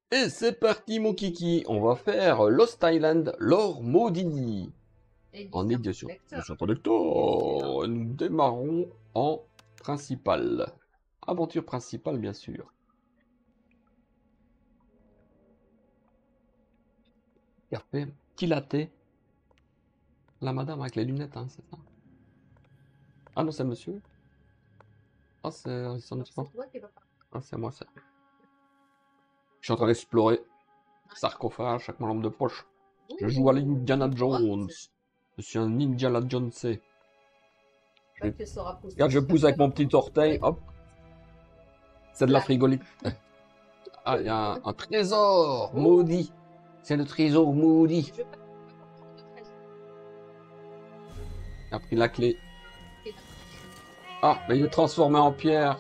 Et c'est parti mon kiki, on va faire Lost Island, l'or maudit. En édition collector, nous démarrons en principal. Aventure principale bien sûr. Café, qui latte? La madame avec les lunettes, hein, c'est ça? Ah non, c'est monsieur? Ah, c'est son autre pas. Ah, c'est moi ça. Je suis en train d'explorer. Sarcophage, chaque lampe de poche. Je joue à l'Indiana Jones. Je suis un Indiana Jones. Regarde, je pousse avec mon petit orteil, hop. C'est de la frigolite. Ah, il y a un trésor maudit. C'est le trésor maudit. Il a pris la clé. Ah, mais il est transformé en pierre.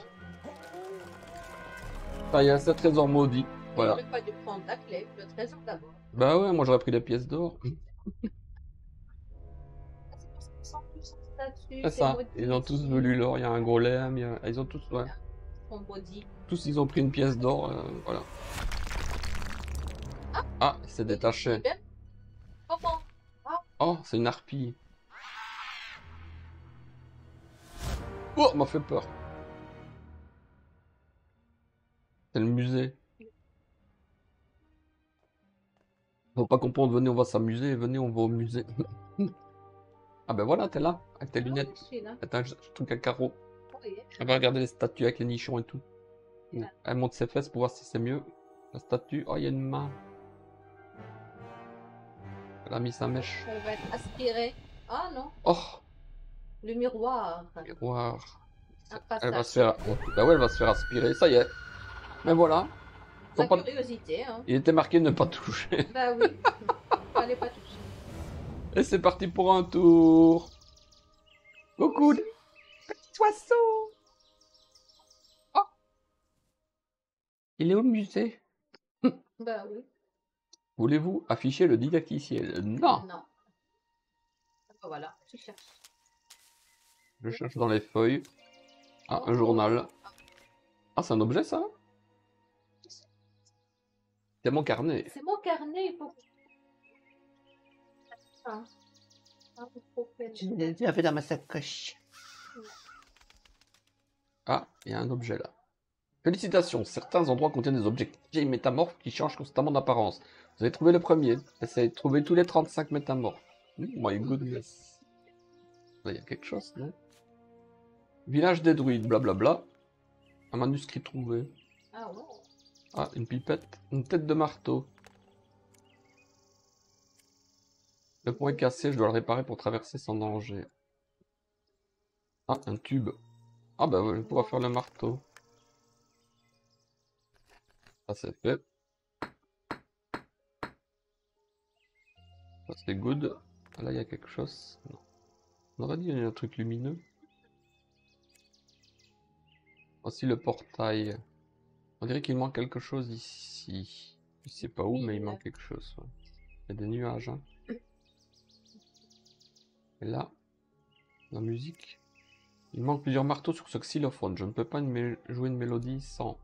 Ça y est, c'est le trésor maudit. Voilà. J'aurais pas dû prendre la clé, le trésor d'abord. Bah ouais, moi j'aurais pris les pièces d'or. C'est ça, ils ont tous voulu l'or, il y a un golem, ils ont tous, ouais. Tous ils ont pris une pièce d'or, voilà. Ah, il s'est détaché. Oh, c'est une harpie. Oh, m'a fait peur. C'est le musée. Faut pas comprendre, venez, on va s'amuser, venez, on va au musée. Ah ben voilà, t'es là, avec tes lunettes. Attends, un truc à carreaux. On va regarder les statues avec les nichons et tout. Elle monte ses fesses pour voir si c'est mieux. La statue, oh, il y a une main. Elle a mis sa mèche. Elle va être aspirée. Ah non. Oh, le miroir. Miroir. Elle va se faire... Bah ouais, elle va se faire aspirer, ça y est. Mais voilà. La curiosité, hein. Il était marqué ne pas toucher. Bah oui. Fallait pas toucher. Et c'est parti pour un tour. Coucou, petit oiseau. Oh. Il est au musée. Bah oui. Voulez-vous afficher le didacticiel? Non. Non. Voilà, tu cherches. Je cherche dans les feuilles. Ah, un journal. Ah, c'est un objet, ça? C'est mon carnet. C'est mon carnet, il faut... Tu l'as fait dans ma sacoche. Ah, il y a un objet là. Félicitations, certains endroits contiennent des objets métamorphes qui changent constamment d'apparence. Vous avez trouvé le premier. Essayez de trouver tous les 35 métamorphes. Oh my goodness. Là, il y a quelque chose, non? Village des druides, blablabla. Un manuscrit trouvé. Ah ouais. Ah, une pipette. Une tête de marteau. Le pont est cassé, je dois le réparer pour traverser sans danger. Ah, un tube. Ah bah ouais, je pourrais faire le marteau. Ça c'est fait. Ça c'est good. Ah, là il y a quelque chose. Non. On aurait dit qu'il y a un truc lumineux. Voici le portail. On dirait qu'il manque quelque chose ici. Je sais pas où, mais il manque quelque chose. Ouais. Il y a des nuages. Hein. Et là, la musique. Il manque plusieurs marteaux sur ce xylophone. Je ne peux pas jouer une mélodie sans...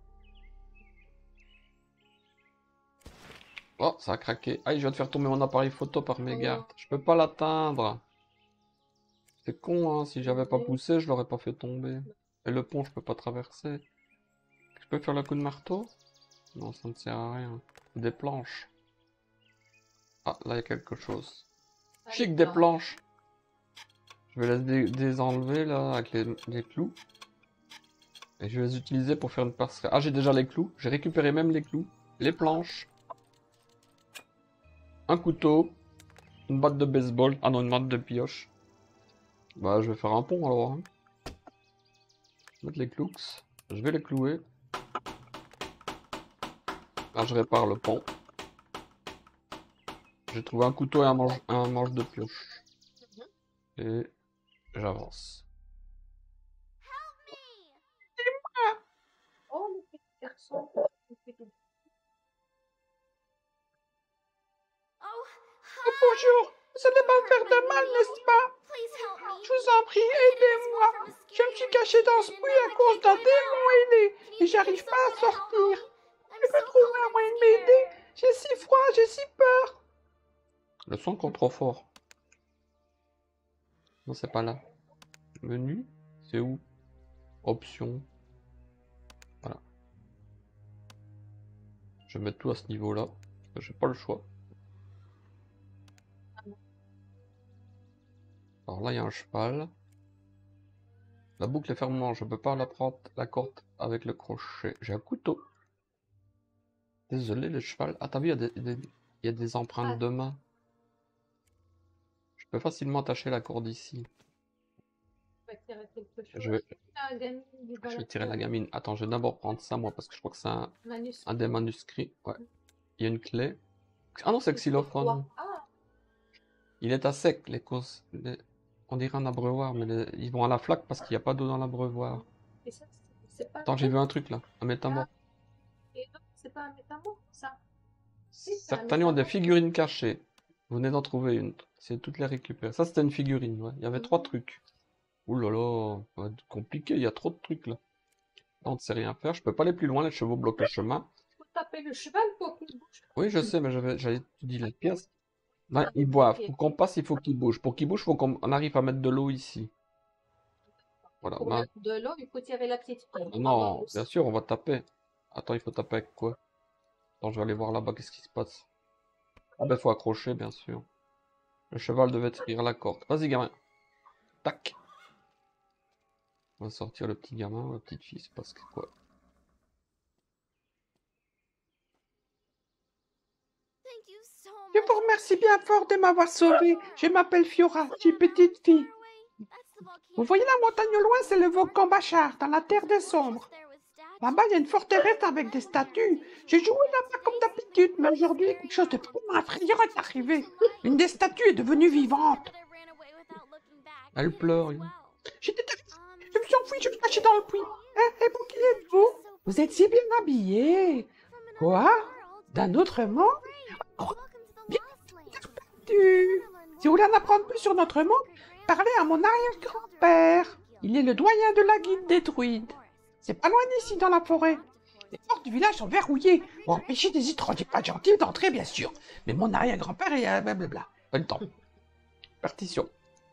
Oh, ça a craqué. Aïe, je viens de faire tomber mon appareil photo par mégarde. Je peux pas l'atteindre. C'est con, hein. Si j'avais pas poussé, je l'aurais pas fait tomber. Et le pont, je peux pas traverser. Je peux faire le coup de marteau? Non, ça ne sert à rien. Des planches. Ah, là, il y a quelque chose. Chic, des planches. Je vais les désenlever, là, avec les clous. Et je vais les utiliser pour faire une passerelle. Ah, j'ai déjà les clous. J'ai récupéré même les clous. Les planches. Un couteau. Une batte de baseball. Ah non, une batte de pioche. Bah, je vais faire un pont, alors. Hein. Je vais mettre les clous. Je vais les clouer. Là, je répare le pont. J'ai trouvé un couteau et un manche de pioche. Et j'avance. Oh, le petit garçon. Bonjour, vous allez pas me faire de mal, n'est-ce pas? Je vous en prie, aidez-moi. Je me suis caché dans ce puits à cause d'un démon ailé et j'arrive pas à sortir. Je peux trouver un moyen de m'aider? Le son compte trop fort. Non, c'est pas là. Menu, c'est où? Options. Voilà. Je vais mettre tout à ce niveau-là. J'ai pas le choix. Alors là, il y a un cheval. La boucle est fermement. Je peux pas la prendre la corde avec le crochet. J'ai un couteau. Désolé, le cheval. Ah, t'as vu, il y a des empreintes de main. Je peux facilement attacher la corde ici. On va tirer quelque chose. Je vais La gamine du tirer la balafon. gamine. Attends, je vais d'abord prendre ça, moi, parce que je crois que c'est un Manuscrit. des manuscrits. Ouais. Il y a une clé. Ah non, c'est xylophone. Ah, Il est à sec, on dirait un abreuvoir, mais ils vont à la flaque parce qu'il n'y a pas d'eau dans l'abreuvoir. et ça, c'est pas Attends, j'ai vu un truc là, un métamorphe. Et non, c'est pas un métamorphe, ça. c'est un Certains ont des métamorphe. figurines cachées. Vous venez d'en trouver une. C'est toutes les récupérer. Ça, c'était une figurine, ouais. Il y avait 3 trucs. Ouh là là, ça va être compliqué, il y a trop de trucs là. Non, on ne sait rien faire. Je peux pas aller plus loin, les chevaux bloquent le chemin. Faut taper le cheval pour qu'il bouge. Oui, je sais, mais j'avais tout dit la pièce. Là, ils boivent. Ok. Pour qu'on passe, il faut qu'ils bougent. Pour qu'ils bougent, il faut qu'on arrive à mettre de l'eau ici. Voilà. Pour mettre de l'eau, il faut tirer la petite pile. Non, bien sûr, on va taper. Attends, il faut taper avec quoi? Attends, je vais aller voir là-bas, qu'est-ce qui se passe. Ah ben, faut accrocher, bien sûr. Le cheval devait tirer la corde. Vas-y, gamin. Tac. On va sortir le petit gamin, la petite fille, c'est parce que quoi? Je vous remercie bien fort de m'avoir sauvé. Je m'appelle Fiora, je suis petite fille. Vous voyez la montagne au loin, c'est le volcan Bachar, dans la terre des sombres. Là-bas, il y a une forteresse avec des statues. J'ai joué là-bas comme d'habitude, mais aujourd'hui, quelque chose de vraiment effrayant est arrivé. Une des statues est devenue vivante. Elle pleure. J'étais terrifiée. Je me suis enfui, je me suis caché dans le puits. Et vous, qui êtes-vous? Vous êtes si bien habillé. Quoi? D'un autre monde? Bien perdu. Si vous voulez en apprendre plus sur notre monde, parlez à mon arrière-grand-père. Il est le doyen de la guilde des druides. C'est pas loin d'ici, dans la forêt. Les portes du village sont verrouillées pour empêcher des étrangers pas gentils d'entrer, bien sûr. Mais mon arrière-grand-père est blablabla. Pas le temps. Partition.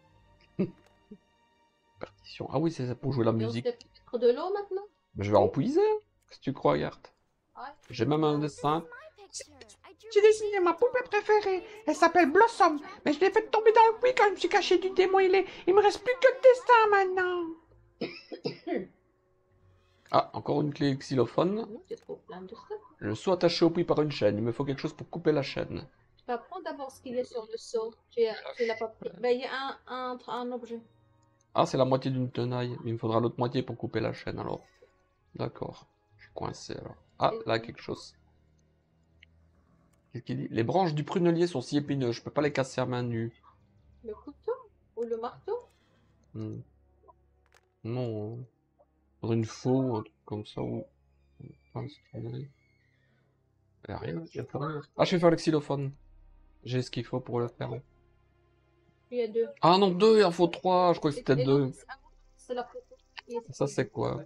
Partition. Ah oui, c'est pour jouer la Et on musique. sait mettre de l'eau maintenant. Ben, je vais en puiser. Qu'est-ce que tu crois, regarde? Ouais. J'ai même un dessin. J'ai dessiné ma poupée préférée. Elle s'appelle Blossom, mais je l'ai fait tomber dans le puits quand je me suis caché du démon. Il me reste plus que le dessin maintenant. Ah, encore une clé xylophone. Non, c'est trop plein de stuff. Le seau attaché au puits par une chaîne. Il me faut quelque chose pour couper la chaîne. Je vais apprendre d'abord ce qu'il y a sur le seau. Tu l'as pas pris. Ben, il y a un objet. Ah, c'est la moitié d'une tenaille. Il me faudra l'autre moitié pour couper la chaîne alors. D'accord. Je suis coincé alors. Ah, là, quelque chose. Qu'est-ce qu'il dit? Les branches du prunelier sont si épineuses, je peux pas les casser à main nue. Le couteau ou le marteau. Hmm. Non. Faudrait une faux, un truc comme ça ou. Ah, y a rien, y a plus rien. Ah, je vais faire le xylophone. J'ai ce qu'il faut pour le faire. Il y a 2. Ah non, 2, il en faut 3. Je crois que c'était 2. C'est la photo. Ça, c'est quoi?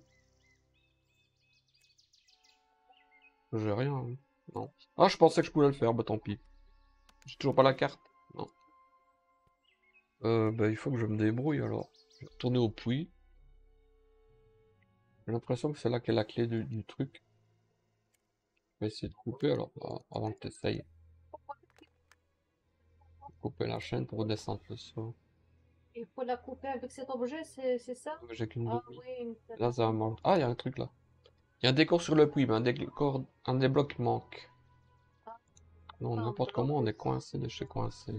J'ai rien. Hein. Non. Ah, je pensais que je pouvais le faire, bah tant pis. J'ai toujours pas la carte. Non. Bah, il faut que je me débrouille alors. Je vais retourner au puits. J'ai l'impression que c'est là qu'est la clé du truc. Je vais essayer de couper alors, avant que tu essayes. Couper la chaîne pour redescendre le saut. Il faut la couper avec cet objet, c'est ça? J'ai qu'une Ah demi. oui. Là, ça manque. Ah, il y a un truc là. Il y a un décor sur le puits, mais un des blocs manque. Non, Ah, n'importe comment, on est coincé de chez coincé.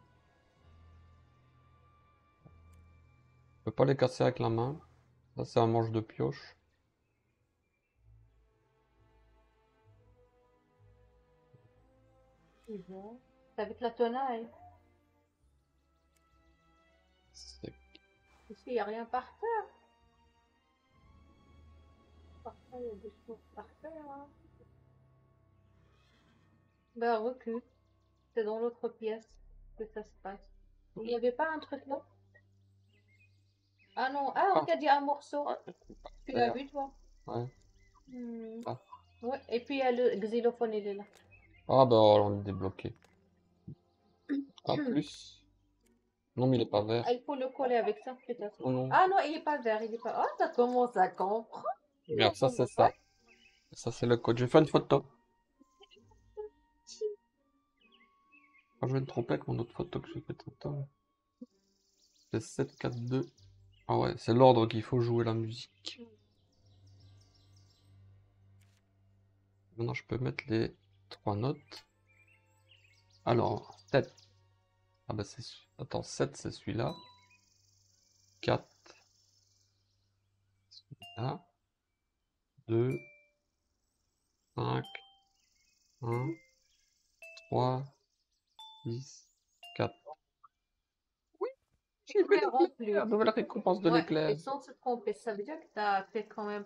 Je peux pas les casser avec la main. Ça, c'est un manche de pioche. C'est bon. C'est avec la tenaille. C'est- Ici, il n'y a rien par terre. Par terre, il y a des choses par terre. Hein. Ben, recule. C'est dans l'autre pièce que ça se passe. Il n'y avait pas un truc là? Ah non, ah, regarde, il y a un morceau. Ouais, Tu l'as vu, toi? ouais. Ah. Ouais, et puis il y a le xylophone, il est là. Ah bah on est débloqué. Ah, plus. Non, mais il est pas vert. Ah, il faut le coller avec ça, peut-être. Oh non. Ah non, il est pas vert, il est pas. Oh, ça commence à comprendre. Regarde, ça, c'est ça. Ça, c'est le code. Je vais faire une photo. Ah, je vais me tromper avec mon autre photo que j'ai fait tantôt. C'est 7, 4, 2. Ah ouais, c'est l'ordre qu'il faut jouer la musique. Maintenant, je peux mettre les 3 notes. Alors, 7. Ah bah c'est... Attends, 7, c'est celui-là. 4. Celui-là. 2. 5. 1. 3. 10. 4. Oui, j'ai fait la nouvelle récompense de Ouais, l'éclair. et sans se tromper, ça veut dire que tu as fait quand même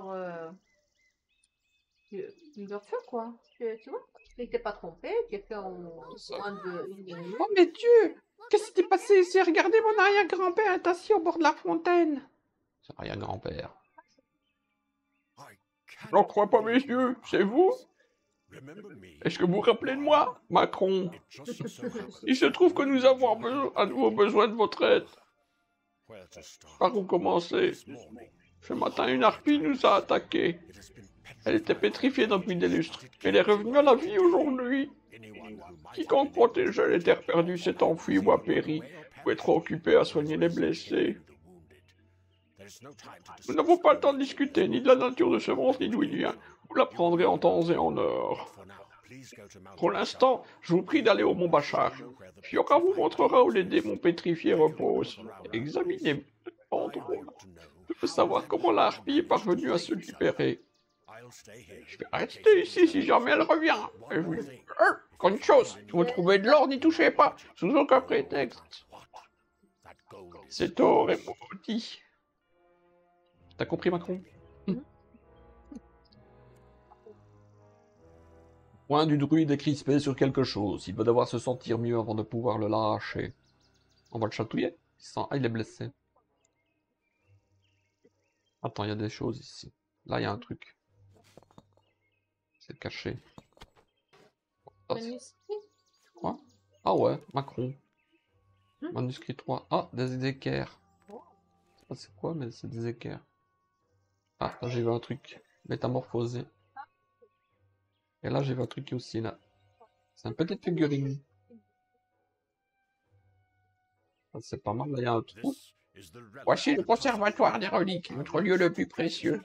plusieurs feux, quoi. Tu vois, tu n'étais pas trompé, tu as fait en moins de une minute. Oh, mais Dieu! Qu'est-ce qui s'est passé ici? Regardez, mon arrière-grand-père est assis au bord de la fontaine. C'est rien, grand-père. J'en crois pas mes yeux, c'est vous? Est-ce que vous vous rappelez de moi, Macron? Il se trouve que nous avons à nouveau besoin de votre aide. Par où commencer? Ce matin, une harpie nous a attaqués. Elle était pétrifiée depuis des lustres. Elle est revenue à la vie aujourd'hui. Quiconque protégeait les terres perdues s'est enfui ou a péri, ou est trop occupé à soigner les blessés. Nous n'avons pas le temps de discuter ni de la nature de ce monstre ni d'où il vient. Vous l'apprendrez en temps et en heure. Pour l'instant, je vous prie d'aller au mont Bachar. Fiora vous montrera où les démons pétrifiés reposent. Examinez l'endroit. Je veux savoir comment la harpie est parvenue à se libérer. Je vais rester ici si jamais elle revient. Et je vous dis, encore une chose, si vous trouvez de l'or, n'y touchez pas, sous aucun prétexte. Cet or est maudit. T'as compris, Macron? Point du druide est crispé sur quelque chose. Il va devoir se sentir mieux avant de pouvoir le lâcher. On va le chatouiller. Ah, il est blessé. Attends, il y a des choses ici. Là, il y a un truc. C'est caché. Quoi? Ah ouais, Macron. Manuscrit 3. Ah, des équerres. Ah, c'est quoi, mais c'est des équerres. Ah, là, j'ai vu un truc. Métamorphosé. Et là, j'ai vu un truc aussi, là. C'est une petite figurine. Ah, c'est pas mal, là, il y a un trou. Voici le conservatoire des reliques, notre lieu le plus précieux.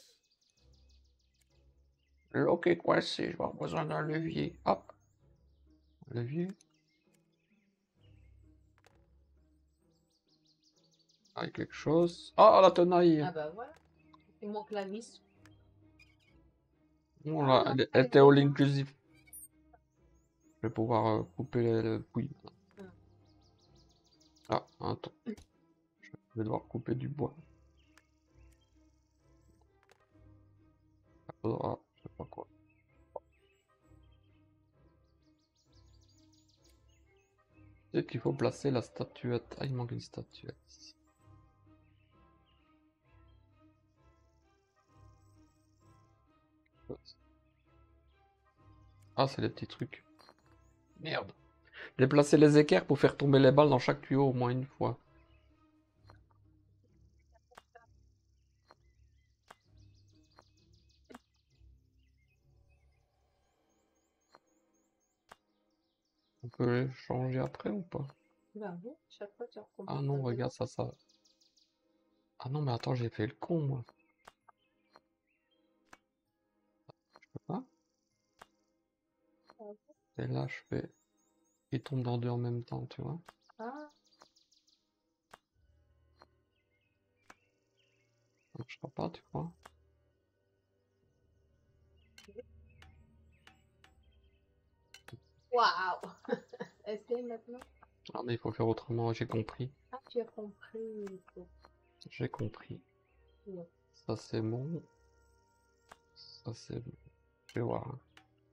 Le lock est coincé, je vais avoir besoin d'un levier. Hop. Levier. Ah, quelque chose. Ah, la tenaille. Ah bah voilà, il manque la vis. Bon, là, elle était all inclusive. Je vais pouvoir couper le puits. Ah, attends. Je vais devoir couper du bois. Ah, je sais pas quoi. Peut-être qu'il faut placer la statuette. Ah, il manque une statuette ici. Ah, c'est les petits trucs. Merde. Déplacer les équerres pour faire tomber les balles dans chaque tuyau au moins une fois. On peut les changer après ou pas? Bah oui, chaque fois tu recomptes. Ah non, regarde ça, ça. Ah non, mais attends, j'ai fait le con, moi. Je peux pas? Et là, je fais... Ils tombent dans deux en même temps, tu vois. Ah, Ça marchera pas, tu vois. waouh! Essaye maintenant. Ah, mais il faut faire autrement, j'ai compris. Ah, tu as compris. J'ai compris. Ouais. Ça, c'est bon. Ça, c'est bon. Je vais voir. Hein.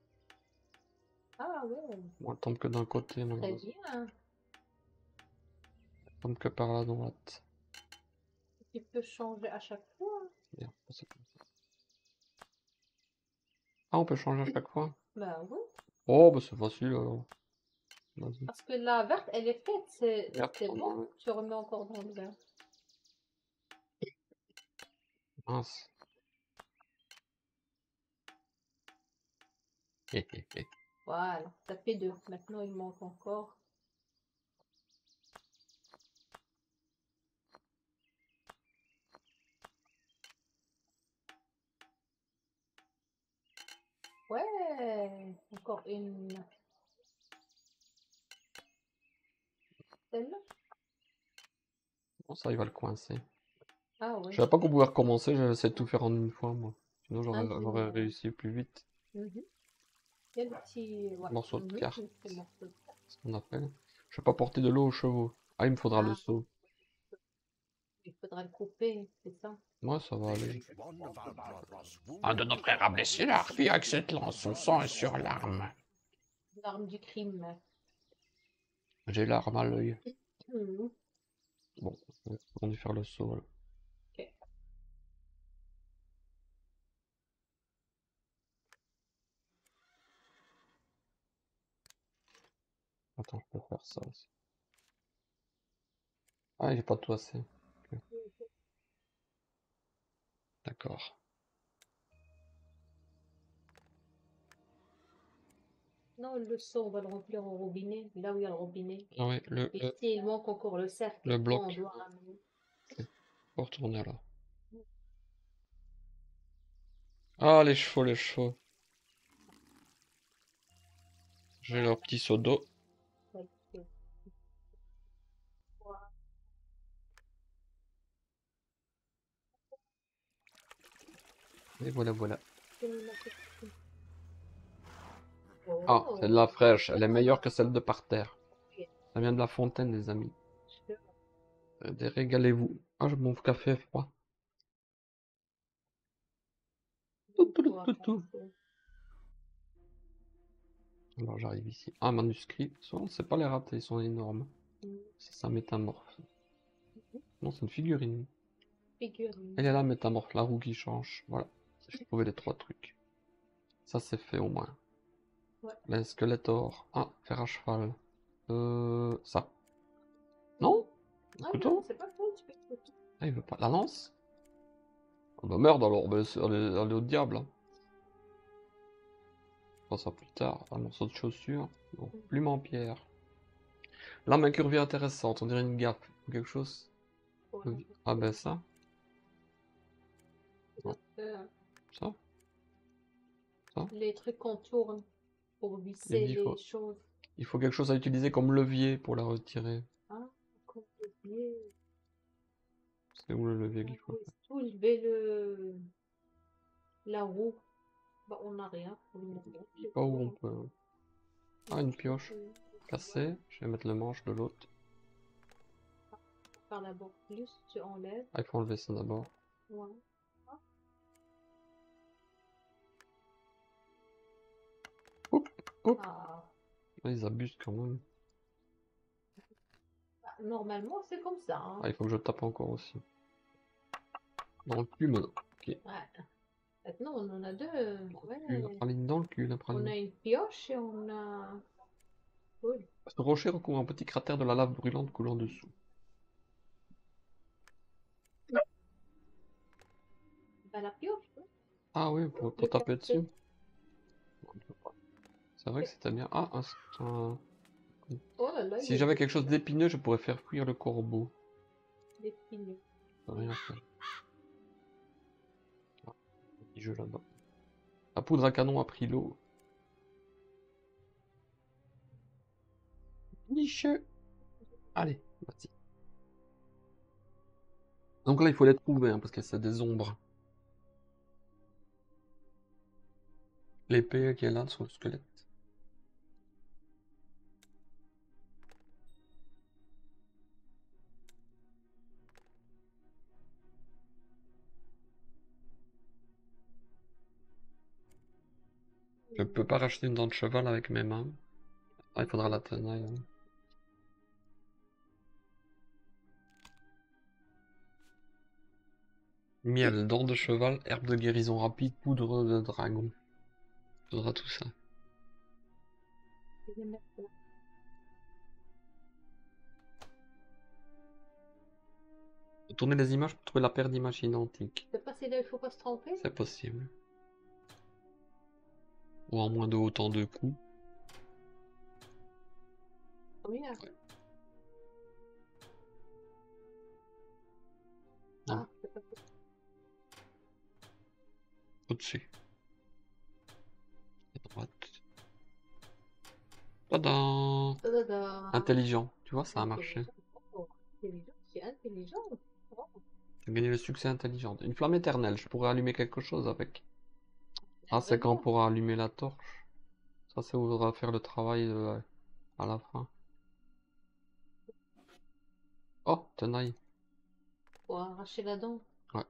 Ah ouais, Moi, elle tombe que d'un côté, très maintenant. bien. Elle tombe que par la droite. Tu peux changer à chaque fois. Merde, c'est comme ça. Ah, on peut changer à chaque fois? Bah oui. Oh, bah c'est facile alors. Vas-y. Parce que la verte, elle est faite, c'est Verte, on bon. enlève. Tu remets encore dans le vert. Mince. Voilà, ça fait 2. Maintenant, il manque encore. Ouais, encore une. Celle-là? Bon, ça, il va le coincer. Ah Je oui. savais pas qu'on pouvait recommencer, j'essaie de tout faire en une fois, moi. Sinon, Un j'aurais peu, réussi plus vite. Il y a le petit. Ouais. Morceau de carte, C'est morceau de carte. ce qu'on appelle. Je vais pas porter de l'eau aux chevaux. Ah, il me faudra le Ah, seau. il faudra le couper, c'est ça. Moi, ça va aller. Un de nos frères a blessé leur fille avec cette lance. Son sang est sur l'arme. L'arme du crime. J'ai l'arme à l'œil. Mhm. Bon, on dû faire le saut. Là. Ok. Attends, je peux faire ça aussi. Ah, il est pas tout assez. Ok. D'accord. Non, le seau, on va le remplir au robinet, là où il y a le robinet. Ah oui, Et si il manque encore le cercle, le bloc. on doit ramener. Faut retourner là. Ah, les chevaux, les chevaux. J'ai leur petit seau d'eau. Ouais, c'est- Et voilà, voilà. Ah, Oh, c'est de la fraîche. Elle est meilleure que celle de par terre. Ça vient de la fontaine, les amis. Régalez-vous. Ah, mon café est froid. Tout. Alors j'arrive ici. Ah, manuscrit. Souvent, c'est pas les ratés, ils sont énormes. Ça métamorphe. Non, c'est une figurine. Figurine. Elle est là, métamorphe, la roue qui change. Voilà. J'ai trouvé les 3 trucs. Ça, c'est fait au moins. Ouais. Le squelette or. Ah, fer à cheval. Ça. Non? Le Ah couteau? non, c'est pas faux, tu peux le couteau. Ah, il veut pas. La lance? Oh bah merde alors, bah, elle est au diable. Hein. On fera ça plus tard. Un morceau de chaussure. Bon, plume en pierre. Lame incurvée intéressante, on dirait une gaffe. Quelque chose. Ouais. Ah ben ça. Non. Euh, Ça. Ça. les trucs qu'on tourne pour Il visser dit, les choses. il faut quelque chose à utiliser comme levier pour la retirer. Ah, comme levier. C'est où le levier qu'il faut? Soulever la roue. Bah, on n'a rien. Je sais pas où on peut. Ah, une pioche. Cassée. Je vais mettre le manche de l'autre. Par d'abord plus, tu enlèves. Ah, il faut enlever ça d'abord. Ouais. Hop. Ah. Ah, ils abusent quand même. Bah, normalement, c'est comme ça. Hein. Ah, il faut que je tape encore aussi. Dans le cul, maintenant. Ok. Ouais. Maintenant, on en a deux. La praline dans le cul, la On praline. a une pioche et on a. Cool. Ce rocher recouvre un petit cratère de la lave brûlante coulant dessous. Bah, la pioche. Ouais. Ah oui, pour Le taper café. dessus. C'est vrai que c'était bien. Ah, Oh là là, si j'avais quelque chose d'épineux, je pourrais faire fuir le corbeau. d'épineux. Ça rien faire. Ah, petit jeu là-bas. La poudre à canon a pris l'eau. Niche. Allez, vas-y. Donc là, il faut les trouver, hein, parce que c'est des ombres. L'épée qui est là sur le squelette. Je peux pas racheter une dent de cheval avec mes mains. Ah, il faudra la tenaille. Hein. Miel, dent de cheval, herbe de guérison rapide, poudre de dragon. Il faudra tout ça. Je vais mettre là. Tourner les images pour trouver la paire d'images identiques. C'est pas si là, il faut pas se tromper. C'est possible. Ou en moins de autant de coups. Combien? Ouais. Ah, c'est pas possible. Au-dessus. À droite. Tadam! Tadada. Intelligent. Tu vois, ça a marché. Oh, intelligent, c'est intelligent. Oh. J'ai gagné le succès intelligent. Une flamme éternelle, je pourrais allumer quelque chose avec. Ah, c'est J'aimerais quand on bien. pourra allumer la torche. Ça, c'est où on va faire le travail à la fin. Oh, tenaille. Pour arracher la dent. Ouais.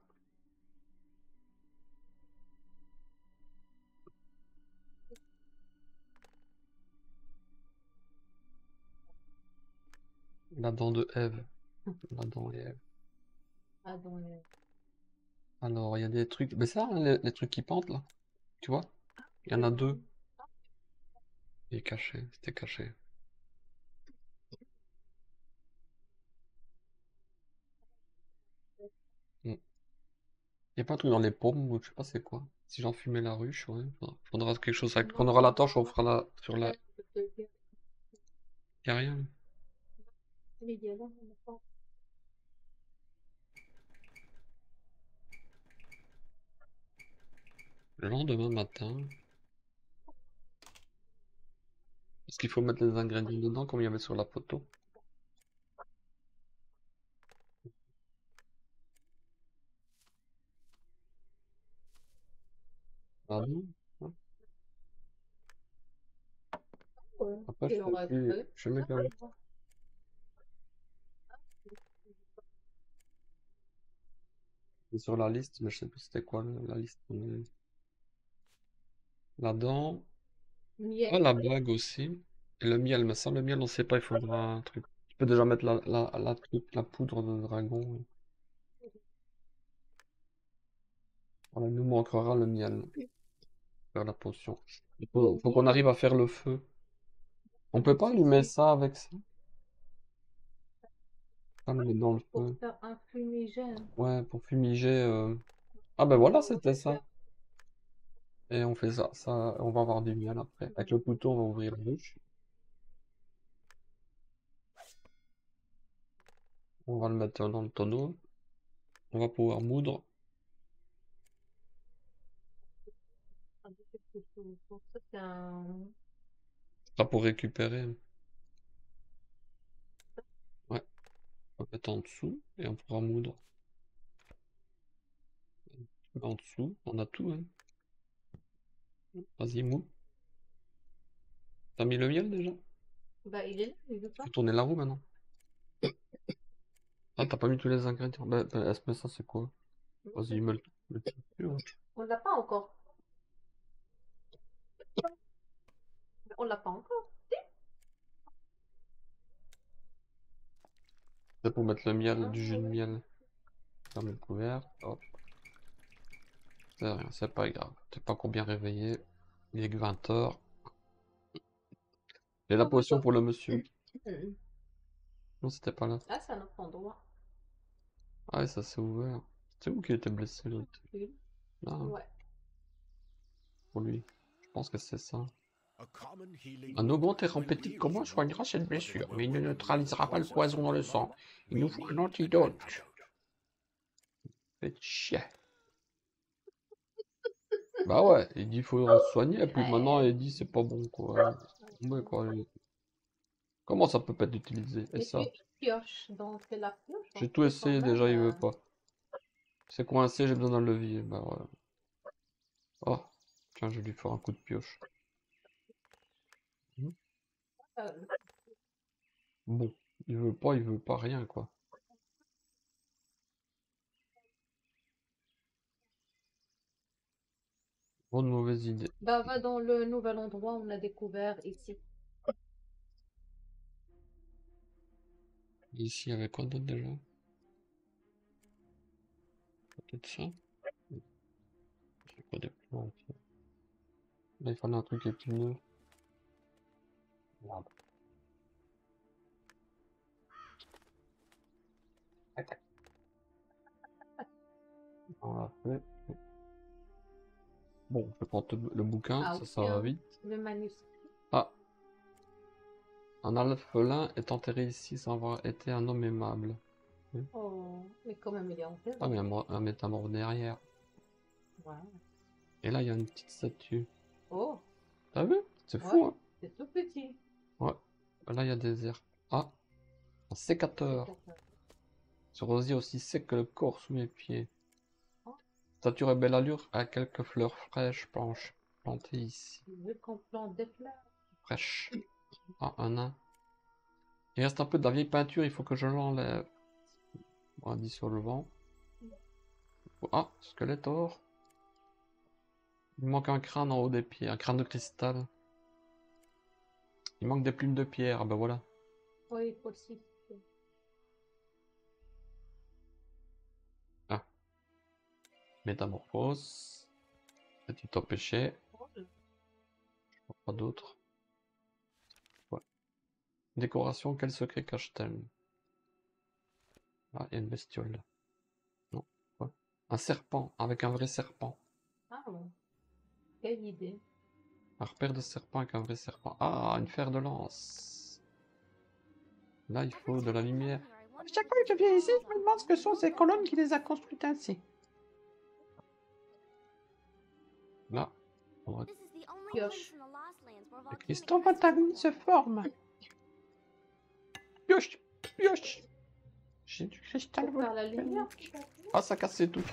La dent de Ève. La dent et Ève. Ah, dans les... Alors, il y a des trucs. Mais ça, hein, les trucs qui pendent là. Tu vois? Il y en a deux. Il est caché. C'était caché. Mm. Il y a pas un truc dans les pommes ou je sais pas c'est quoi. Si j'en fumais la ruche, ouais. Faudra quelque chose. Quand on aura la torche, on fera la. Sur la. Y a rien. Le lendemain matin. Est-ce qu'il faut mettre les ingrédients dedans comme il y avait sur la photo? Ah non? Ouais. Après, je Il sais aurait plus. fait. Je sais même pas. C'est sur la liste, mais je sais plus c'était quoi la liste. La dent. Ah, Miel. la bague aussi. Et le miel, mais ça, le miel, on sait pas, il faudra un truc. Tu peux déjà mettre la poudre de dragon. Voilà, il nous manquera le miel. Faire la potion. Faut qu'on arrive à faire le feu. On peut pas allumer ça avec ça? Ah, le mettre dans le Pour feu. faire un fumigène. Ouais, pour fumiger. Ah ben voilà, c'était ça. Et on fait ça. Ça, on va avoir du miel après. Avec le couteau, on va ouvrir la bouche. On va le mettre dans le tonneau. On va pouvoir moudre. Ça, c'est un... Ça pour récupérer. Ouais, on va mettre en dessous et on pourra moudre. En dessous, on a tout, hein. Vas-y, mou. T'as mis le miel déjà? Bah, il est là, il veut pas. Faut tourner la roue maintenant. Ah, t'as pas mis tous les ingrédients. Mais ça, c'est quoi? Vas-y, mets le truc dessus, ouais. On l'a pas encore. On l'a pas encore. C'est pour mettre le miel, Ah, du jus de ouais. miel. Ferme le couvercle. Hop. C'est rien, c'est pas grave. T'es pas encore bien réveillé. Il est que 20 h. Et la potion pour le monsieur. Non, c'était pas là. Ah, c'est un autre endroit. Ah, ouais, ça s'est ouvert. C'est où qui était blessé, l'autre? Oui. Là, hein, Ouais. pour lui. Je pense que c'est ça. Un augment thérapeutique commun soignera cette blessure, mais il ne neutralisera pas le poison dans le sang. Il nous faut un antidote. Faites chier. Bah ouais, il dit faut se soigner, et puis maintenant il dit c'est pas bon quoi. Ouais, quoi. Comment ça peut pas être utilisé? Et Et ça? puis, il pioche. Donc, c'est la pioche. J'ai Donc, tout c'est quand essayé déjà, il veut même... pas. C'est coincé, j'ai besoin d'un levier. Bah voilà. Oh, tiens, je vais lui faire un coup de pioche. Mhm. euh, Bon, il veut pas rien quoi. Bonne mauvaise idée. bah, va dans le nouvel endroit où on a découvert ici. Ici, avec quoi d'autre déjà? Peut-être ça? C'est quoi des plantes? Là, il fallait un truc épineux. Merde. Attaque. On l'a fait. Bon, je vais prendre le bouquin, Ah, ça oui, va hein. vite. Le manuscrit. Ah, un alphelin est enterré ici sans avoir été un homme aimable. Oh, mais quand même, il est enterré. Ah, mais un métamorphe derrière. Ouais. Et là, il y a une petite statue. Oh, T'as vu? C'est ouais, fou, hein? c'est tout petit. Ouais. Là, il y a des airs. Ah, un sécateur. Ce rosier aussi sec que le corps sous mes pieds. Oh, Statue et belle allure à quelques fleurs fraîches plantées ici. je veux qu'on plante des fleurs. Fraîches. Ah, un nain. Il reste un peu de la vieille peinture, il faut que je l'enlève. En dissolvant. Ah, Skeletor. Il manque un crâne en haut des pieds, un crâne de cristal. Il manque des plumes de pierre, ah ben voilà. Oui, possible. Ah, métamorphose. Petit au péché. Pas d'autre. Ouais. Décoration, quel secret cache-t-elle? Ah, il y a une bestiole. Non. Ouais. Un serpent, avec un vrai serpent. Ah bon, quelle idée. Un repère de serpent avec un vrai serpent. Ah, une fer de lance. Là, il faut de la lumière. Chaque fois que je viens ici, je me demande ce que sont ces colonnes qui les a construites ainsi. Là, on va... Pioche. les cristaux. Ton volcanique se forme. Pioche, pioche. J'ai du cristal Pour faire la lumière. volcanique. Ah, ça casse tout.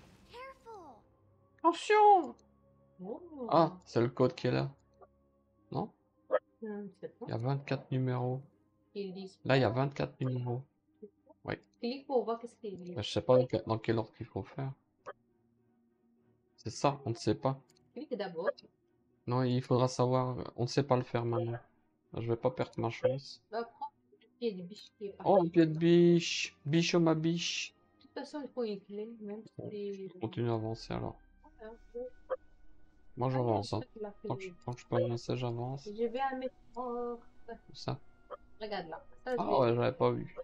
Attention! Oh. Ah, c'est le code qui est là. Non? C'est pas. Il y a 24 numéros. Ils disent Là, il y a pas. 24 numéros. Oui. Clique pour voir qu'est-ce qu'il dit. Mais je sais pas dans quel ordre il faut faire. C'est ça, on ne sait pas. Clique d'abord. Non, il faudra savoir. On ne sait pas le faire maintenant. Je vais pas perdre ma chance. Va prendre le pied de biche qui est par Oh, un pied de biche. Biche, oh ma biche. De toute façon, il faut une clé, même si. Je continue à avancer alors. Ouais. Moi, Ah, il y a un j'avance. Hein. truc là que Tant que je peux avancer, j'avance. je vais à mettre. Oh, Ça. regarde là. Ça, je Ah vais. ouais, j'avais pas vu.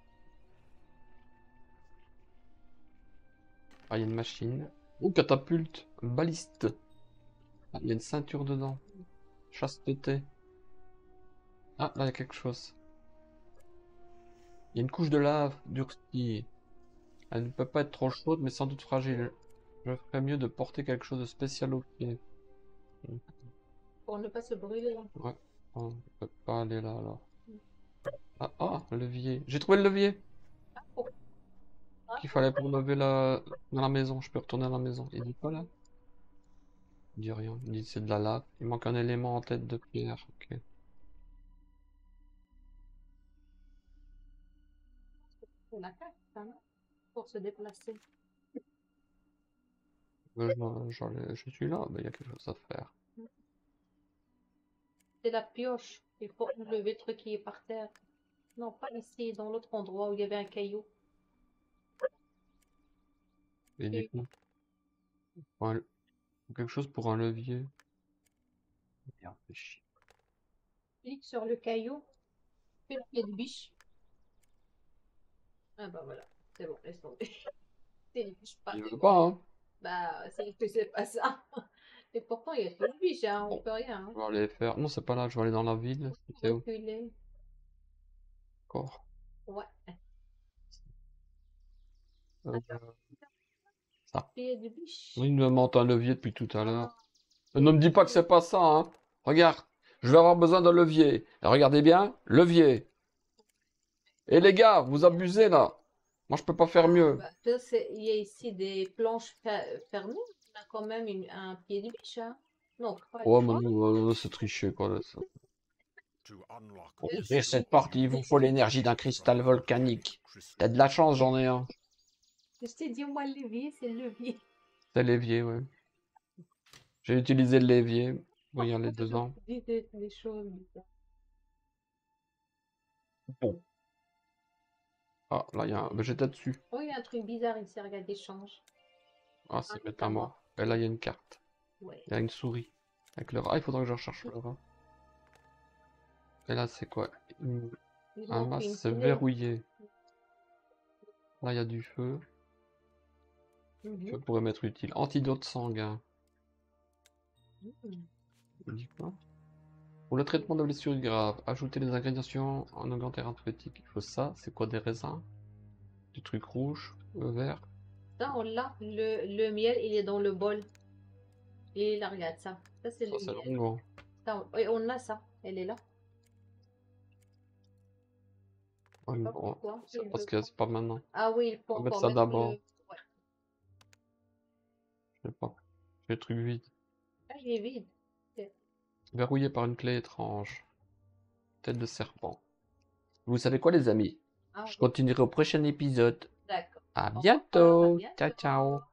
Ah, il y a une machine. Oh, catapulte. Baliste. Ah, il y a une ceinture dedans. Chasteté. Ah, là, il y a quelque chose. Il y a une couche de lave durcie. Elle ne peut pas être trop chaude, mais sans doute fragile. Je ferais mieux de porter quelque chose de spécial au pied. Pour ne pas se brûler. Ouais. On ne peut pas aller là, alors. Ah, ah, levier. J'ai trouvé le levier Oh, qu'il fallait pour lever dans la maison. Je peux retourner à la maison. Il dit pas là? Il dit rien. Il dit c'est de la lave. Il manque un élément en tête de pierre. Ok. c'est la carte, ça, non? Pour se déplacer. Je suis là, mais il y a quelque chose à faire. C'est la pioche. Il faut enlever le truc qui est par terre. Non, pas ici, dans l'autre endroit où il y avait un caillou. Et du Et coup, faut quelque chose pour un levier. Merde, fais chier. clique sur le caillou. Fais le pied de biche. Ah bah voilà. C'est bon, laisse tomber. C'est une biche pas. Il veut pas, hein? Bah, c'est que c'est pas ça. Et pourtant, il y a pas de biche, hein. On Bon, peut rien. je vais aller faire. Non, c'est pas là, je vais aller dans la ville. C'était où Reculer. encore? Ouais. Euh, ça. Pied de biche. Il me monte un levier depuis tout à l'heure. Ah, Ne me dis pas que c'est pas ça, hein. Regarde, je vais avoir besoin d'un levier. Et regardez bien, levier. Et les gars, vous abusez là. Moi, je peux pas faire mieux. bah, il y a ici des planches fermées. On a quand même un pied de biche, hein. Non, pas Ouais, une fois. Manu, c'est triché quoi. Là, ça. Pour ouvrir cette porte, il vous faut l'énergie d'un cristal volcanique. T'as de la chance, j'en ai un. Je t'ai dit, moi, le levier, c'est le levier. C'est l'évier, ouais. J'ai utilisé le l'évier. Vous y aller dedans. Dis des choses bizarres. Bon. Ah, là, il y a un. J'étais dessus. Oh, il y a un truc bizarre ici, regarde, échange. Ah, c'est métamorphe. Et là, il y a une carte. Ouais. Il y a une souris. Avec le rat. Ah, il faudra que je recherche le rat. Et là, c'est quoi? Il Un manque masque, une c'est clé. verrouillé. Là, il y a du feu. Ça pourrait m'être utile. Antidote sanguin. Mhm. Il dit quoi? Pour le traitement de blessures graves, ajoutez les ingrédients en augment thérapeutique. Il faut ça. C'est quoi des raisins? Du truc rouge, vert. Ça, on l'a. Le miel, il est dans le bol. Et là, regarde ça. Ça, c'est Ça, le c'est miel. longo. Ça, oui, on a ça. Elle est là. Ouais, Pas bon, pourquoi. c'est Il parce veut que pas. c'est pas maintenant. Ah oui, il faut On va mettre encore ça mettre d'abord. le. Ouais. Je sais pas. J'ai le truc vide. Ah, il est vide. Ok. Verrouillé par une clé étrange. Tête de serpent. Vous savez quoi, les amis? Ah Je oui, continuerai au prochain épisode. d'accord. À Au revoir. À bientôt. Ciao, bientôt. ciao.